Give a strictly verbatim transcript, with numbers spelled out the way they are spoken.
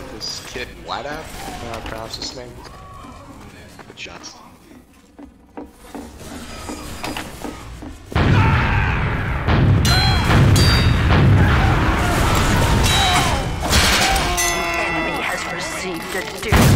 with this kid White App, uh, pronounce his name. Good shots. Enemy has received a duel.